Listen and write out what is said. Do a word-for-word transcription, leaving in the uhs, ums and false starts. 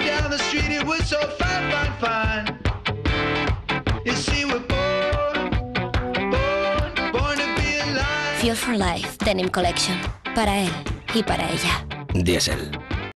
down the street, it was so fine, fine, fine. You see, we're born, born, born to be alive. Fuel for Life Denim Collection. Para él y para ella. Diesel.